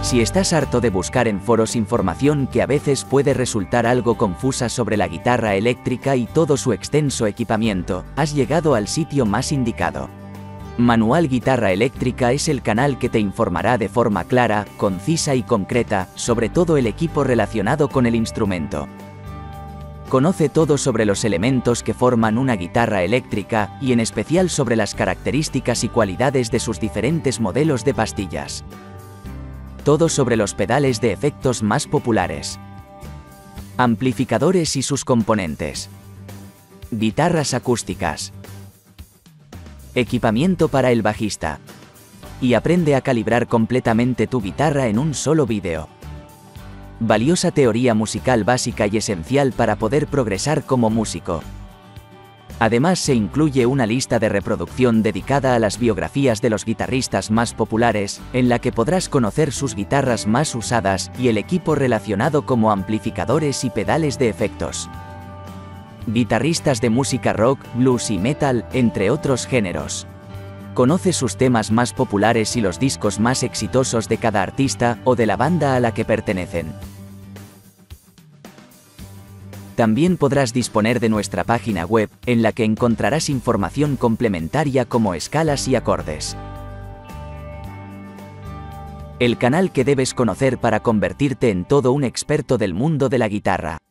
Si estás harto de buscar en foros información que a veces puede resultar algo confusa sobre la guitarra eléctrica y todo su extenso equipamiento, has llegado al sitio más indicado. Manual Guitarra Eléctrica es el canal que te informará de forma clara, concisa y concreta sobre todo el equipo relacionado con el instrumento. Conoce todo sobre los elementos que forman una guitarra eléctrica y en especial sobre las características y cualidades de sus diferentes modelos de pastillas. Todo sobre los pedales de efectos más populares. Amplificadores y sus componentes. Guitarras acústicas. Equipamiento para el bajista. Y aprende a calibrar completamente tu guitarra en un solo vídeo. Valiosa teoría musical básica y esencial para poder progresar como músico. Además se incluye una lista de reproducción dedicada a las biografías de los guitarristas más populares, en la que podrás conocer sus guitarras más usadas y el equipo relacionado como amplificadores y pedales de efectos. Guitarristas de música rock, blues y metal, entre otros géneros. Conoce sus temas más populares y los discos más exitosos de cada artista o de la banda a la que pertenecen. También podrás disponer de nuestra página web, en la que encontrarás información complementaria como escalas y acordes. El canal que debes conocer para convertirte en todo un experto del mundo de la guitarra.